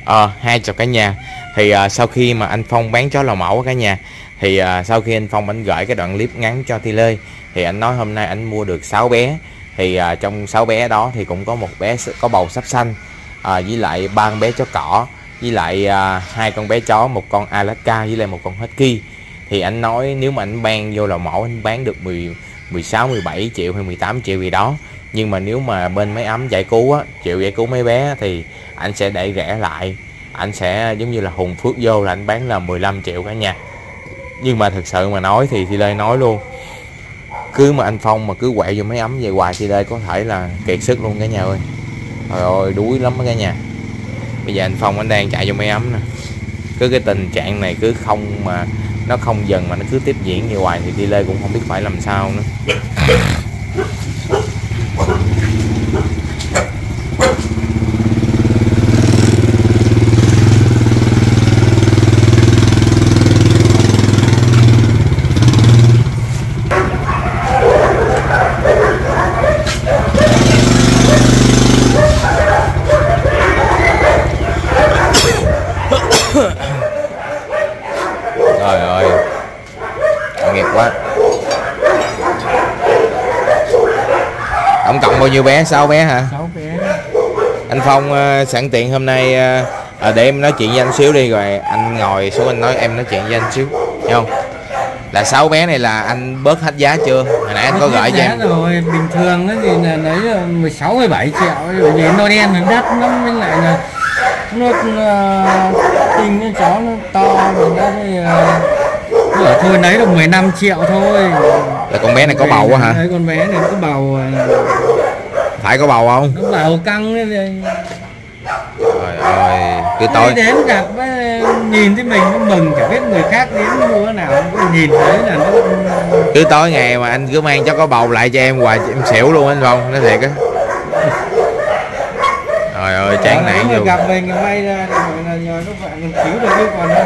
Hai chào cả nhà. Thì sau khi mà anh Phong bán chó lò mẫu cả nhà, thì sau khi anh Phong gửi cái đoạn clip ngắn cho Thi Lê, thì anh nói hôm nay anh mua được 6 bé. Thì trong 6 bé đó thì cũng có một bé có bầu sắp xanh, với lại 3 con bé chó cỏ, với lại 2 con bé chó, một con Alaska với lại một con Husky. Thì anh nói nếu mà anh bán vô lò mẫu anh bán được 16 17 triệu hay 18 triệu gì đó, nhưng mà nếu mà bên máy ấm giải cứu á, chịu giải cứu mấy bé thì anh sẽ để rẻ lại, anh sẽ giống như là hùng phước vô là anh bán là 15 triệu cả nhà. Nhưng mà thực sự mà nói thì Thi Lê nói luôn, cứ mà anh Phong mà cứ quẹo vô máy ấm về hoài Thi Lê có thể là kiệt sức luôn cả nhà ơi. Trời ơi đuối lắm cả nhà. Bây giờ anh Phong anh đang chạy vô máy ấm nè, cứ cái tình trạng này cứ không mà nó không dần mà nó cứ tiếp diễn như hoài thì Thi Lê cũng không biết phải làm sao nữa. Trời ơi, nghiệp quá. Tổng cộng bao nhiêu bé? 6 bé hả? 6 bé. Anh Phong sẵn tiện hôm nay để em nói chuyện với anh xíu đi, rồi anh ngồi xuống anh nói em nói chuyện với anh xíu, hiểu không? Là 6 bé này là anh bớt hết giá chưa? Hồi nãy anh có gửi cho em rồi, bình thường thì là lấy 16 17 triệu, bởi vì nó đen nó đắt lắm, với lại là nó tinh cái chó nó to rồi đó thì thôi lấy được 15 triệu thôi. Là con bé này có bầu quá hả? Đấy, con bé này có bầu. Phải có bầu không? Nó bầu căng đấy. Trời ơi, cứ tối đến gặp nhìn thấy mình nó mừng, chẳng biết người khác đến mua nào nhìn thấy là nó cứ tối ngày mà anh cứ mang cho có bầu lại cho em hoài em xỉu luôn anh Phong, nói thiệt á. Trời ơi chán nản luôn. Gặp mình may ra là nhờ nó phải mình cứu được, chứ còn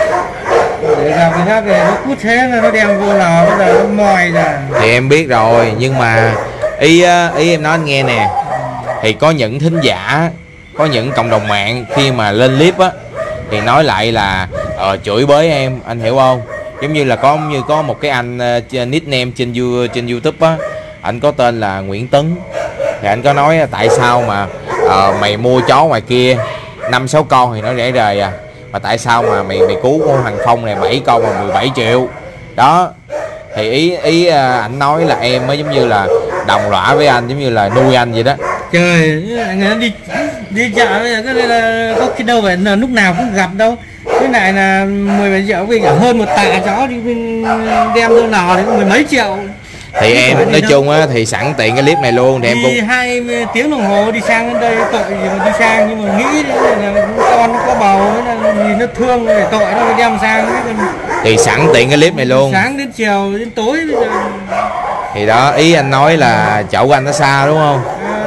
để gặp người khác thì nó cút thế là nó đem vô lò bây giờ nó mòi ra. Thì em biết rồi, nhưng mà ý em nói anh nghe nè, thì có những thính giả, có những cộng đồng mạng khi mà lên clip á thì nói lại là chửi bới em, anh hiểu không? Giống như là có một cái anh nickname trên YouTube á, anh có tên là Nguyễn Tấn, thì anh có nói tại sao mà mày mua chó ngoài kia 5-6 con thì nó rẻ rời à, mà tại sao mà mày cứu con thằng Phong này 7 con mà 17 triệu đó. Thì ý anh nói là em mới giống như là đồng lõa với anh, giống như là nuôi anh vậy đó. Trời, người nó đi chợ bây giờ có cái đâu phải là lúc nào cũng gặp đâu. Cái này là 17 triệu vì cả hơn một tạ chó đi đem vô lò thì mười mấy triệu. Thì em nói chung á thì sẵn tiện cái clip này luôn thì em cũng 2 tiếng đồng hồ đi sang đến đây, tội gì mà đi sang, nhưng mà nghĩ là con nó có bầu nó nhìn nó thương thì tội nó đem sang. Thì sẵn tiện cái clip này luôn, sáng đến chiều đến tối bây giờ. Thì đó, ý anh nói là chỗ của anh nó xa đúng không?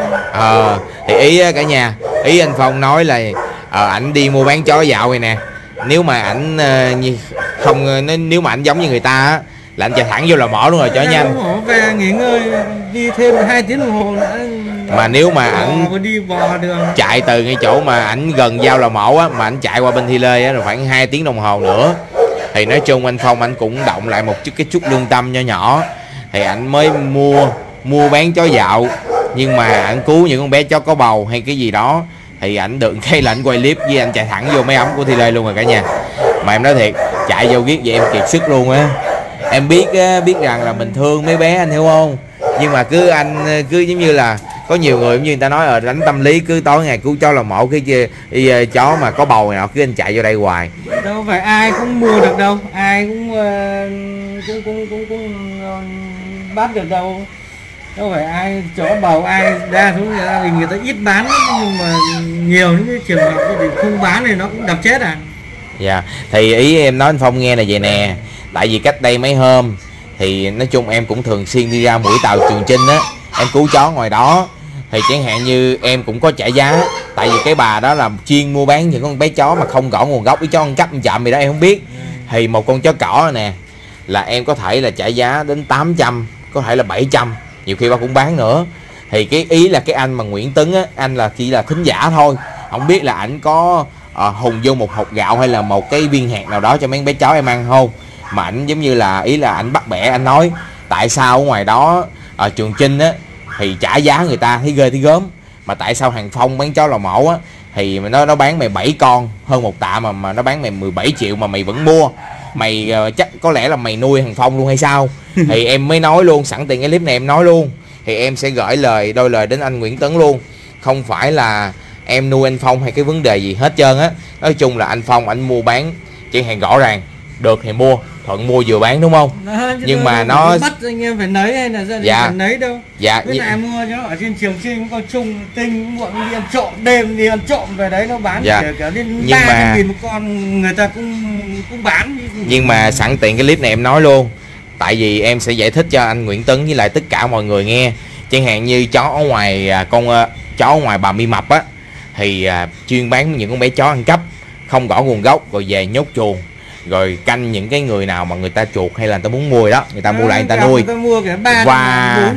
Thì ý cả nhà, ý anh Phong nói là ảnh đi mua bán chó dạo này nè, nếu mà ảnh không, nếu mà ảnh giống như người ta á là anh chạy thẳng vô lò mổ luôn rồi, chó nhanh về nghỉ ngơi đi thêm 2 tiếng đồng hồ nữa. Mà nếu mà ảnh đi bò đường chạy từ cái chỗ mà ảnh gần giao lò mổ á mà ảnh chạy qua bên Thi Lê á rồi khoảng 2 tiếng đồng hồ nữa, thì nói chung anh Phong anh cũng động lại một chút lương tâm nho nhỏ, thì ảnh mới mua bán chó dạo, nhưng mà ảnh cứu những con bé chó có bầu hay cái gì đó thì ảnh được cái là ảnh quay clip với anh chạy thẳng vô máy ấm của Thi Lê luôn rồi cả nhà. Mà em nói thiệt, chạy vô ghét vậy em kiệt sức luôn á. Em biết rằng là mình thương mấy bé, anh hiểu không? Nhưng mà anh cứ giống như là có nhiều người giống như người ta nói đánh tâm lý, cứ tối ngày cứu chó lò mổ cái kia chó mà có bầu này nọ cứ anh chạy vô đây hoài. Đâu phải ai cũng mua được đâu, ai cũng bắt được đâu. Đâu phải ai chó bầu ai đa số gia đình người ta ít bán, nhưng mà nhiều những cái trường hợp thì không bán thì nó cũng đập chết à. Dạ, thì ý em nói anh Phong nghe là vậy nè, tại vì cách đây mấy hôm thì nói chung em cũng thường xuyên đi ra mũi tàu Trường Chinh á, em cứu chó ngoài đó, thì chẳng hạn như em cũng có trả giá, tại vì cái bà đó là chuyên mua bán những con bé chó mà không rõ nguồn gốc, cái chó ăn cắp ăn trộm gì đó em không biết. Thì một con chó cỏ nè là em có thể là trả giá đến 800, có thể là 700, nhiều khi ba cũng bán nữa. Thì cái ý là cái anh mà Nguyễn Tấn á, anh là chỉ là thính giả thôi, không biết là ảnh có hùng vô một hộp gạo hay là một cái viên hạt nào đó cho mấy bé chó em ăn không, mà ảnh giống như là ý là ảnh bắt bẻ, anh nói tại sao ở ngoài đó ở Trường Chinh á thì trả giá người ta thấy ghê thấy gớm, mà tại sao Hàng Phong bán chó lò mổ á thì nó bán mày 7 con hơn một tạ mà nó bán mày 17 triệu mà mày vẫn mua, mày chắc có lẽ là mày nuôi Hàng Phong luôn hay sao? Thì em mới nói luôn, sẵn tiện cái clip này em nói luôn, thì em sẽ gửi đôi lời đến anh Nguyễn Tấn luôn, không phải là em nuôi anh Phong hay cái vấn đề gì hết trơn á. Nói chung là anh Phong anh mua bán chẳng hạn rõ ràng, được thì mua, thuận mua vừa bán đúng không? Đó, nhưng mà nó bắt anh em phải nấy hay là gia đình phải nấy đâu. Dạ. Với lại mua nó ở trên Trường Chinh con Trung Tinh muộn đi ăn trộm, đêm đi ăn trộm về đấy nó bán kể cả đến 300.000 một con, người ta cũng bán. Nhưng mà sẵn tiện cái clip này em nói luôn, tại vì em sẽ giải thích cho anh Nguyễn Tấn với lại tất cả mọi người nghe. Chẳng hạn như chó ở ngoài chó ở ngoài Bà My Mập á thì chuyên bán những con bé chó ăn cắp không rõ nguồn gốc, rồi về nhốt chuồng, rồi canh những cái người nào mà người ta chuột hay là người ta muốn mua đó, người ta mua lại người ta nuôi. Và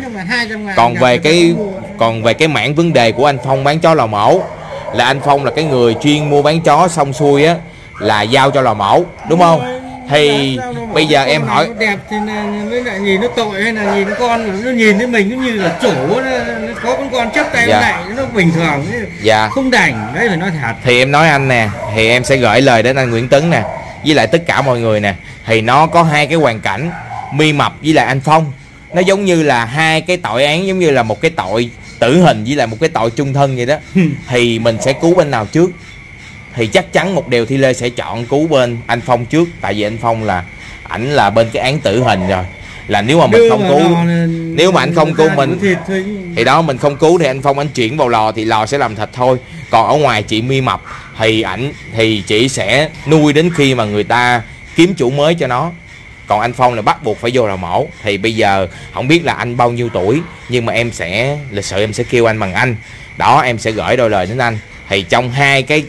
còn về cái mảng vấn đề của anh Phong bán chó lò mổ, là anh Phong là cái người chuyên mua bán chó xong xuôi á là giao cho lò mổ đúng không? Thì bây giờ em hỏi đẹp thì với lại nhìn nó tội hay là nhìn con nó nhìn thấy mình cũng như là chủ nó có con chấp tay lại nó bình thường không đành đấy, phải nói thật. Thì em nói anh nè, thì em sẽ gửi lời đến anh Nguyễn Tấn nè với lại tất cả mọi người nè, thì nó có hai cái hoàn cảnh, My Mập với lại anh Phong nó giống như là hai cái tội án, giống như là một cái tội tử hình với lại một cái tội chung thân vậy đó. Thì mình sẽ cứu bên nào trước? Thì chắc chắn một điều Thi Lê sẽ chọn cứu bên anh Phong trước, tại vì anh Phong là ảnh là bên cái án tử hình rồi, là nếu mà mình không cứu, nếu mà anh không cứu mình thì đó, mình không cứu thì anh Phong anh chuyển vào lò thì lò sẽ làm thịt thôi. Còn ở ngoài chị My Mập thì ảnh thì chị sẽ nuôi đến khi mà người ta kiếm chủ mới cho nó, còn anh Phong là bắt buộc phải vô lò mổ. Thì bây giờ không biết là anh bao nhiêu tuổi, nhưng mà em sẽ lịch sự em sẽ kêu anh bằng anh đó, em sẽ gửi đôi lời đến anh. Thì trong hai cái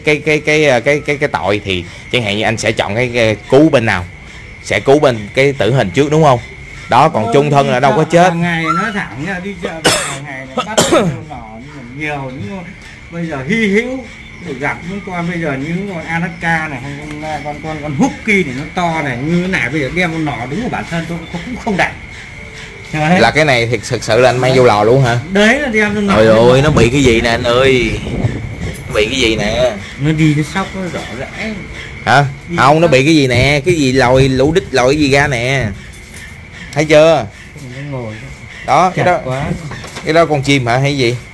tội thì chẳng hạn như anh sẽ chọn cái cứu bên nào? Sẽ cứu bên cái tử hình trước đúng không? Đó, còn chung thân là đâu có chết. Ngày nói thẳng ra đi chợ ngày này bắt nỏ nhiều những bây giờ hy hữu để gặp những con, bây giờ những con Alaska này hay con Husky thì nó to này như thế này, bây giờ đem con nỏ đúng của bản thân tôi cũng không đạt. Là cái này thì thực sự là anh mang vô lò luôn hả? Đấy là đem con nỏ. Ôi ơi, nó bị cái gì nè anh ơi? Bị cái gì nè? Nó đi nó sóc nó rõ rẽ. Hả? Không, nó bị cái gì nè? Cái gì lòi lũ đít lòi cái gì ra nè? Thấy chưa? Đó, cái đó con chim hả hay gì?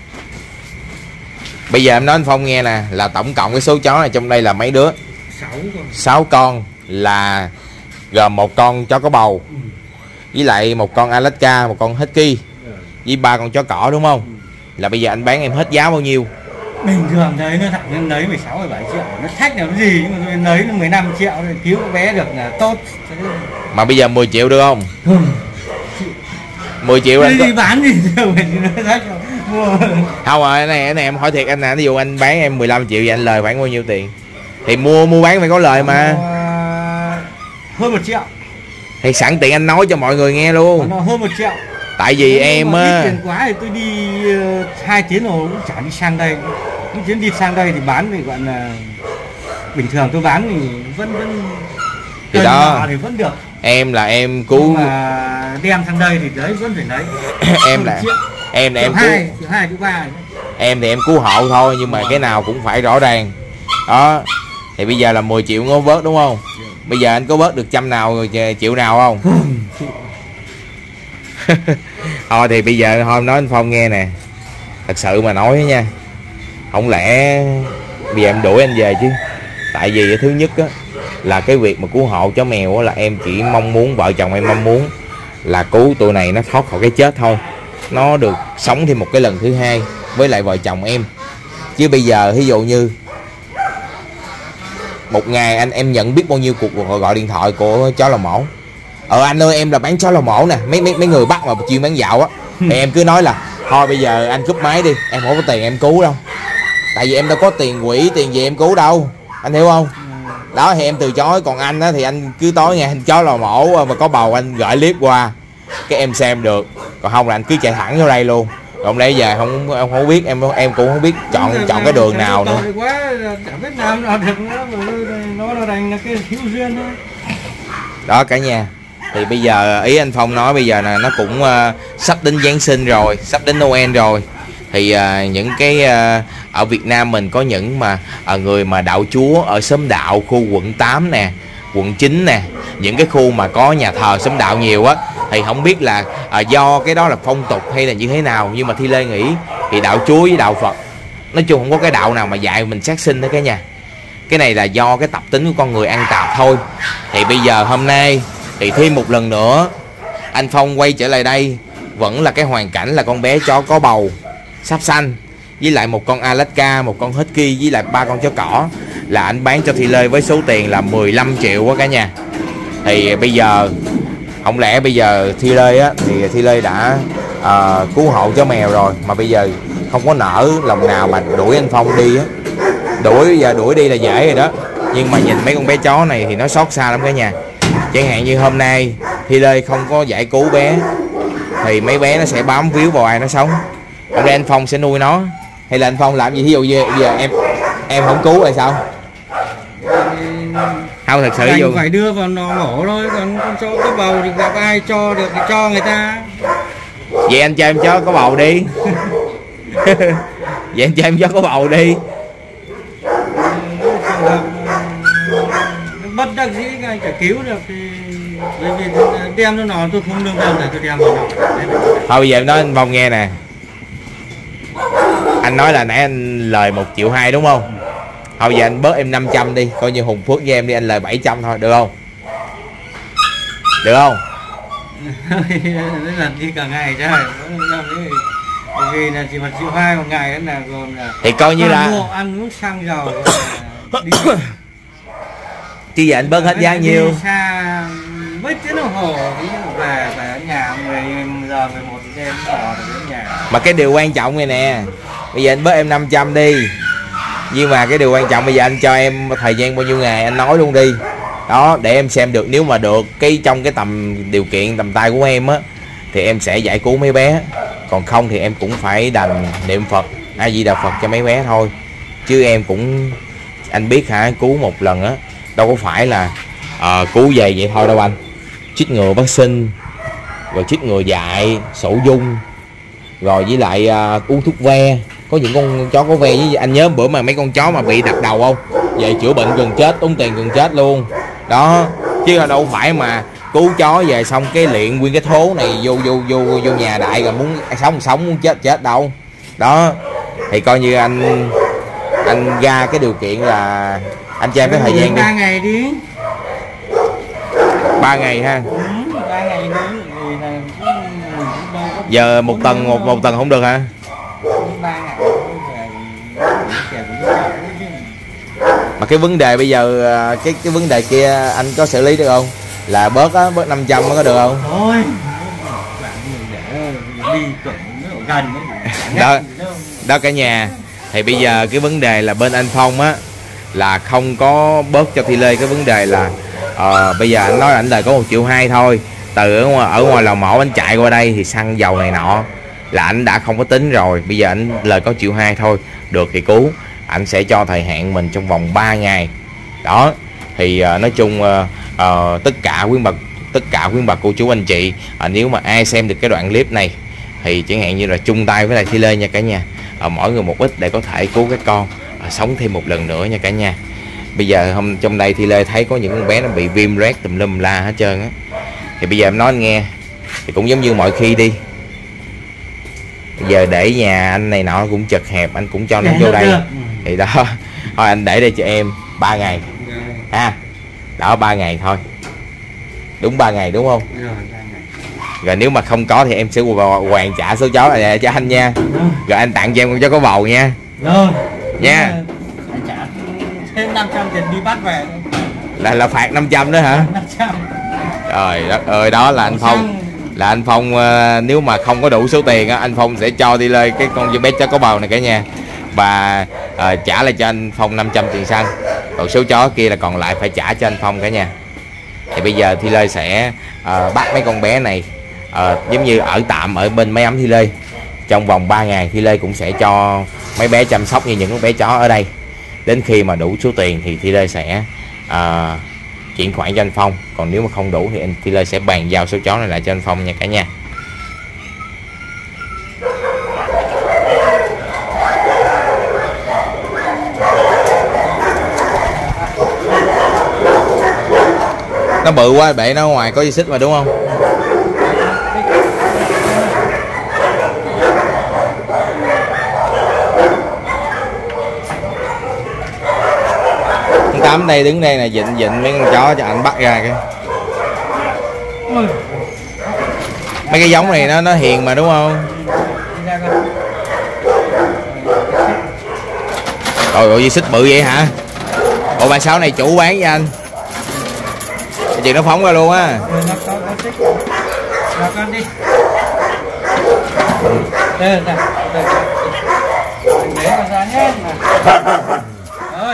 Bây giờ em nói anh Phong nghe nè, là tổng cộng cái số chó này trong đây là mấy đứa? 6 con, là gồm một con chó có bầu, với lại một con Alaska, một con Husky, với 3 con chó cỏ đúng không? Là bây giờ anh bán em hết giá bao nhiêu? Bình thường đấy nó thẳng em lấy 16-17 triệu, nó thách nào cái gì, nhưng mà tôi lấy nó 15 triệu thì cứu con bé được là tốt. Mà bây giờ 10 triệu được không? 10 triệu anh có... đi bán gì đâu mình thách mua. Không rồi, cái này em hỏi thiệt anh nè, ví dụ anh bán em 15 triệu vậy anh lời khoảng bao nhiêu tiền? Thì mua bán phải có lời mà. Hơn 1 triệu. Thì sẵn tiện anh nói cho mọi người nghe luôn. Nó hơn 1 triệu. Tại vì em á tiền quá thì tôi đi 2 tiếng rồi cũng chả đi sang đây. Những chuyến đi sang đây thì bán thì gọi là bình thường, tôi bán thì vẫn thì đó thì vẫn được. Em là em cứu mà đem sang đây thì đấy vẫn phải lấy. Em là em cứu 2, 3. Em thì em cứu hộ thôi, nhưng mà cái nào cũng phải rõ ràng. Đó. Thì bây giờ là 10 triệu ngô vớt đúng không? Bây giờ anh có vớt được trăm nào rồi, triệu nào không? Thôi thì bây giờ hôm nói anh Phong nghe nè, thật sự mà nói nha, không lẽ bây giờ em đuổi anh về chứ? Tại vì thứ nhất á là cái việc mà cứu hộ chó mèo á, là em chỉ mong muốn, vợ chồng em mong muốn là cứu tụi này nó thoát khỏi cái chết thôi, nó được sống thêm một cái lần thứ hai với lại vợ chồng em. Chứ bây giờ ví dụ như một ngày em nhận biết bao nhiêu cuộc gọi điện thoại của chó lò mổ. Anh ơi em là bán chó lò mổ nè, mấy người bắt mà chuyên bán dạo á, thì em cứ nói là thôi bây giờ anh cúp máy đi, em không có tiền em cứu đâu, tại vì em đâu có tiền quỹ tiền gì em cứu đâu, anh hiểu không? Đó thì em từ chối. Còn anh á thì anh cứ tối nghe chó lò mổ mà có bầu anh gửi clip qua cái em xem được, còn không là anh cứ chạy thẳng vô đây luôn. Còn lấy giờ không biết, em cũng không biết chọn cái đường nào nữa. Quá chẳng biết làm nào được nữa, nó đành là cái thiếu duyên thôi. Đó cả nhà. Thì bây giờ ý anh Phong nói bây giờ là nó cũng sắp đến Giáng sinh rồi, sắp đến Noel rồi. Thì những cái ở Việt Nam mình có những mà người mà đạo Chúa ở xóm đạo khu quận 8 nè, quận 9 nè, những cái khu mà có nhà thờ xóm đạo nhiều á, thì không biết là do cái đó là phong tục hay là như thế nào, nhưng mà Thi Lê nghĩ thì đạo Chúa với đạo Phật nói chung không có cái đạo nào mà dạy mình sát sinh đó cả nhà. Cái này là do cái tập tính của con người ăn tạp thôi. Thì bây giờ hôm nay thì thêm một lần nữa anh Phong quay trở lại đây, vẫn là cái hoàn cảnh là con bé chó có bầu sắp sanh, với lại một con Alaska, một con Husky, với lại 3 con chó cỏ, là anh bán cho Thi Lê với số tiền là 15 triệu quá cả nhà. Thì bây giờ không lẽ bây giờ Thi Lê á, thì Thi Lê đã cứu hộ chó mèo rồi, mà bây giờ không có nỡ lòng nào mà đuổi anh Phong đi á. Đuổi đi là dễ rồi đó, nhưng mà nhìn mấy con bé chó này thì nó xót xa lắm cả nhà. Chẳng hạn như hôm nay Thi Lê không có giải cứu bé thì mấy bé nó sẽ bám víu vào ai nó sống. Hôm nay anh Phong sẽ nuôi nó, hay là anh Phong làm gì? Ví dụ như giờ em không cứu hay sao? Không, thật sự dù phải đưa vào nó mổ thôi, còn con chó có bầu thì gặp ai cho được thì cho người ta. Vậy anh cho em chó có bầu đi. Vậy anh cho em chó có bầu đi. Bất đắc dĩ anh chả cứu được thì bởi vì đem cho nó tôi không lương tâm để tôi đem vào nó. Thôi bây giờ em nói anh Phong nghe nè. Anh nói là nãy anh lời 1,2 triệu đúng không? Thôi giờ anh bớt em 500 đi, coi như Hùng Phước với em đi, anh lời 700 thôi, được không? Được không? Nó lần đi cả ngày chứ. Bởi vì là chỉ 1,2 triệu một ngày đó là gồm là thì coi như là mua ăn uống xăng dầu đi. Chứ giờ anh bớt hết giá nhiêu? Xa mấy tiếng đồng hồ thì về ở nhà 10 giờ 11 đêm ở đến nhà. Mà cái điều quan trọng này nè, bây giờ anh bớt em 500 đi, nhưng mà cái điều quan trọng bây giờ anh cho em thời gian bao nhiêu ngày anh nói luôn đi đó, để em xem được. Nếu mà được trong cái tầm điều kiện tầm tay của em á thì em sẽ giải cứu mấy bé, còn không thì em cũng phải đành niệm Phật A Di Đà Phật cho mấy bé thôi. Chứ em cũng, anh biết hả, cứu một lần á đâu có phải là cứu về vậy thôi đâu anh. Chích ngừa vaccine, rồi chích ngừa dại, sổ dung, rồi với lại uống thuốc ve. Có những con chó có ve, với anh nhớ bữa mà mấy con chó mà bị đập đầu không, về chữa bệnh gần chết, tốn tiền gần chết luôn đó. Chứ là đâu phải mà cứu chó về xong cái luyện nguyên cái thố này vô nhà đại rồi muốn sống muốn chết đâu đó. Thì coi như anh ra cái điều kiện là anh cho em cái thời gian đi 3 ngày đi. 3 ngày ha. 3 ngày đi thì là Giờ một tầng không được hả? 3 ngày Mà cái vấn đề bây giờ cái vấn đề kia anh có xử lý được không? Là bớt 500 có được không? Thôi để đi gần đó cả nhà. Thì bây giờ cái vấn đề là bên anh Phong á là không có bớt cho Thi Lê cái vấn đề là bây giờ anh nói anh lời có 1,2 triệu thôi. Từ ở ngoài lò mổ anh chạy qua đây thì xăng dầu này nọ là anh đã không có tính rồi. Bây giờ anh lời có 1,2 triệu thôi, được thì cứu. Anh sẽ cho thời hạn mình trong vòng 3 ngày đó. Thì nói chung tất cả quý bà cô chú anh chị, nếu mà ai xem được cái đoạn clip này thì chẳng hạn như là chung tay với lại Thi Lê nha cả nhà, mỗi người một ít để có thể cứu cái con sống thêm một lần nữa nha cả nhà. Bây giờ trong đây Thi Lê thấy có những con bé nó bị viêm rét tùm lum la hết trơn á. Thì bây giờ em nói anh nghe, thì cũng giống như mọi khi đi, bây giờ để nhà anh này nọ cũng chật hẹp, anh cũng cho nó vô đây thì đó. Thôi anh để đây cho em 3 ngày ha. Đó 3 ngày thôi, đúng 3 ngày đúng không? Rồi nếu mà không có thì em sẽ hoàn trả số chó này cho anh nha. Rồi anh tặng cho em con chó có bầu nha. Rồi nha. Anh trả thêm 500 tiền đi bắt về. Là phạt 500 đó hả? 500. Trời đất ơi, đó là anh Phong. Là anh Phong nếu mà không có đủ số tiền á, anh Phong sẽ cho đi lên cái con bé chó có bầu này cả nhà. Và trả lại cho anh Phong 500 tiền xăng. Còn số chó kia là còn lại phải trả cho anh Phong cả nhà. Thì bây giờ Thi Lê sẽ bắt mấy con bé này giống như ở tạm ở bên máy ấm Thi Lê trong vòng 3 ngày Thi Lê cũng sẽ cho mấy bé chăm sóc như những bé chó ở đây. Đến khi mà đủ số tiền thì Thi Lê sẽ chuyển khoản cho anh Phong, còn nếu mà không đủ thì Thi Lê sẽ bàn giao số chó này lại cho anh Phong nha cả nhà. Nó bự quá, bể nó ngoài có dây xích mà đúng không? Anh Tám đây đứng đây này, dịnh mấy con chó cho anh bắt ra kìa. Mấy cái giống này nó hiền mà đúng không? Trời ơi, dây xích bự vậy hả? Ủa 36 này chủ bán với anh. Cái chuyện nó phóng ra luôn á. Con đi. Để con ra nhé. Rồi.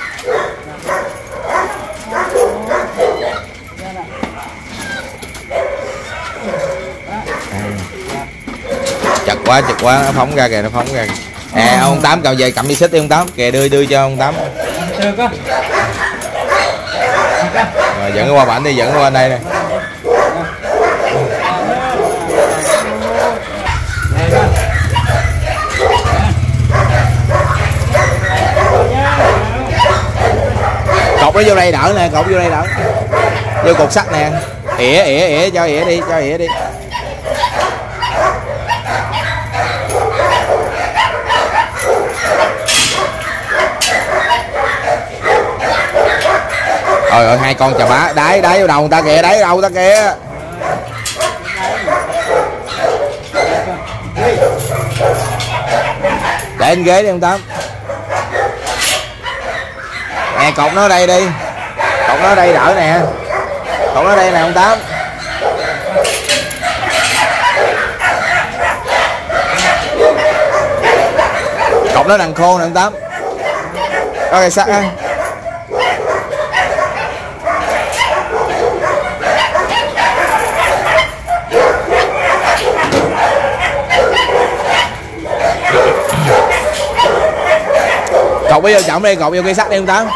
Chật quá, nó phóng ra kìa, nó phóng ra kìa. À, ông Tám cầm về cầm dây xích đi ông Tám, kìa đưa cho ông Tám. Rồi dẫn nó qua bảnh đi, dẫn nó qua đây nè. Cột nó vô đây đỡ nè, cột vô đây đỡ. Vô cột sắt nè. Ỉa cho ỉa đi, cho ỉa đi. Trời ơi, hai con chà bá đáy vô đầu người ta kìa, đáy đầu ta kìa. Để lên ghế đi ông Tám. Nè cột nó ở đây đi. Cột nó ở đây đỡ nè. Cột nó ở đây nè ông Tám. Cột nó đằng khô nè ông Tám. Có cây sắt á. Cột vô trọng đi, cột vô cây sắt đi ông Tám.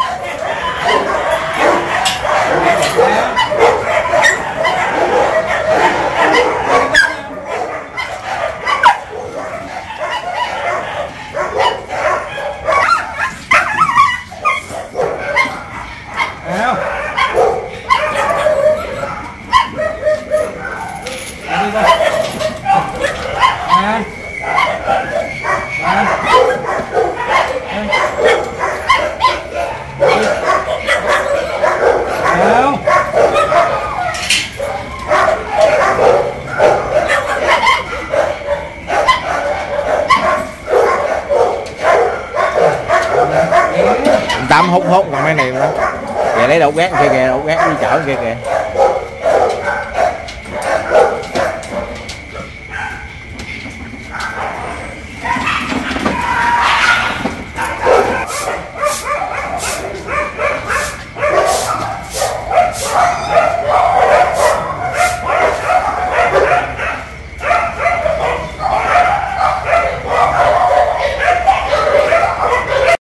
Tám hút còn mấy này đó. Kìa lấy đậu gác kia kìa, đậu gác đi chở kia kìa.